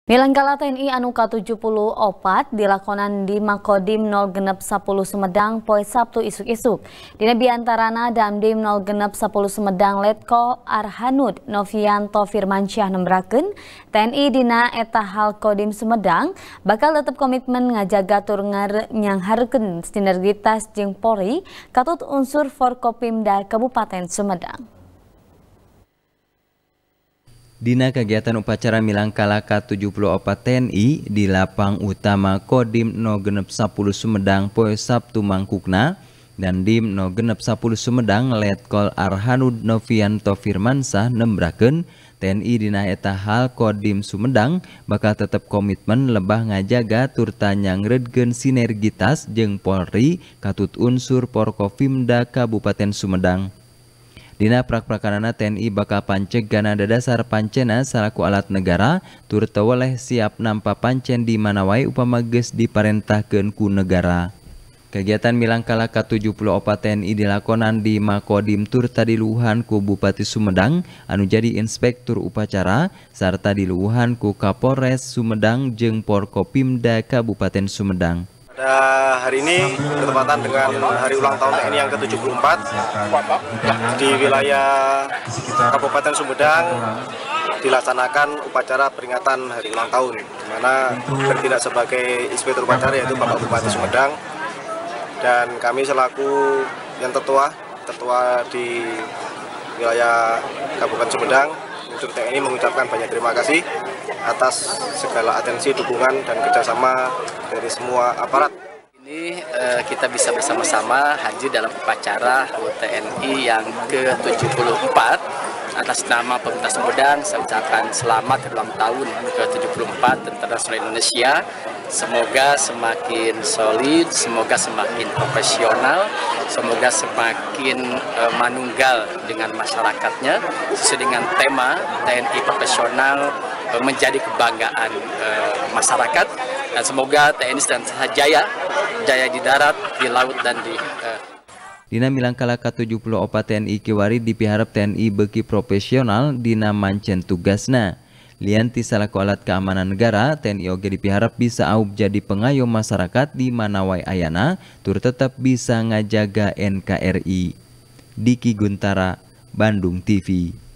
Milangkala TNI anu ke-74 dilakonan di Makodim 0 Genep 10 Sumedang poe Sabtu isuk-isuk. Dina biantarana Damdim 0 Genep 10 Sumedang Letko Arhanud Novianto Firmansyah nembrakeun TNI dina eta hal Kodim Sumedang bakal tetep komitmen ngajaga tur nyangharkeun sinergitas jeung Polri katut unsur Forkopimda Kabupaten Sumedang. Dina kegiatan upacara Milangkala ke-74 TNI di lapang utama Kodim 0 Genep 10 Sumedang poe Sabtu mangkukna dan Dim 0 Genep 10 Sumedang Letkol Arhanud Novianto Firmansyah nembrakeun TNI dina eta hal Kodim Sumedang bakal tetep komitmen lebah ngajaga turta nyangredkeun sinergitas jeung Polri katut unsur Forkopimda Kabupaten Sumedang. Dina prak-prakanana TNI bakal pancegana dadasar pancena salaku alat negara tur teu weleh siap nampa pancen di mana wae upama geus diparentahkeun ku negara. Kegiatan Milangkala ke-74 TNI dilakonan di Makodim tur diluhuhan ku Bupati Sumedang anu jadi inspektur upacara sarta diluhuhan ku Kapolres Sumedang jeung Forkopimda Kabupaten Sumedang. Pada hari ini bertepatan dengan hari ulang tahun TNI yang ke-74 di wilayah Kabupaten Sumedang dilaksanakan upacara peringatan hari ulang tahun, di mana bertindak sebagai inspektur upacara yaitu Bapak Bupati Sumedang dan kami selaku yang tertua di wilayah Kabupaten Sumedang untuk TNI mengucapkan banyak terima kasih atas segala atensi, dukungan, dan kerjasama dari semua aparat. Ini kita bisa bersama-sama hadir dalam upacara HUT TNI yang ke-74 atas nama pemerintah Sumedang. Saya ucapkan selamat ulang tahun ke-74 Tentara Nasional Indonesia. Semoga semakin solid, semoga semakin profesional, semoga semakin manunggal dengan masyarakatnya sesuai dengan tema TNI profesional menjadi kebanggaan masyarakat, dan semoga TNI senantiasa jaya di darat, di laut, dan di Dina Milangkala ke-74 TNI kiwari dipiharap TNI beuki profesional dina mancen tugasna. Lianti salaku alat keamanan negara, TNI oge dipiharap bisa aub jadi pengayom masyarakat di mana wae ayana tur tetap bisa ngajaga NKRI. Diki Guntara, Bandung TV.